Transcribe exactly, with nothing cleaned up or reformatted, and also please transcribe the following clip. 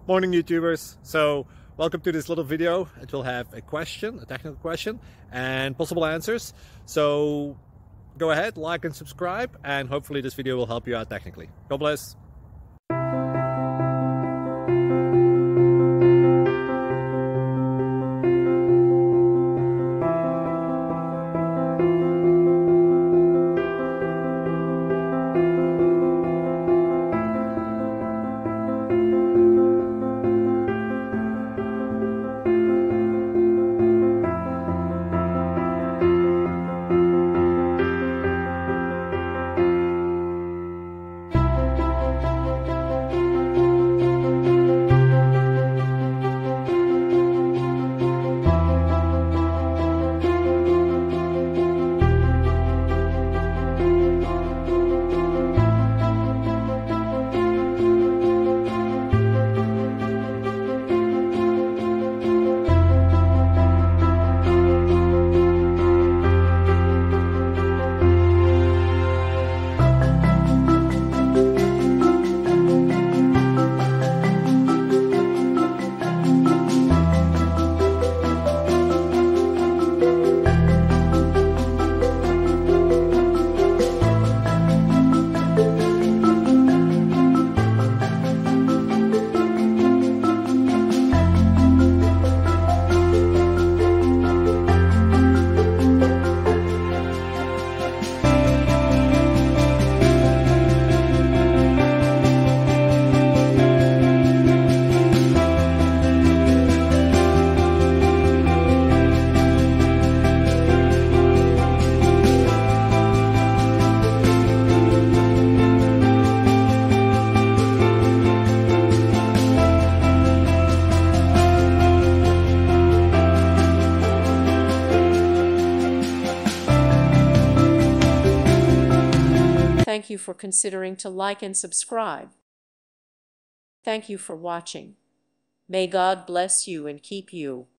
Morning YouTubers. So welcome to this little video. It will have a question, a technical question, and possible answers. So go ahead, like and subscribe, and hopefully this video will help you out technically. God bless. Thank you for considering to like and subscribe. Thank you for watching. May God bless you and keep you.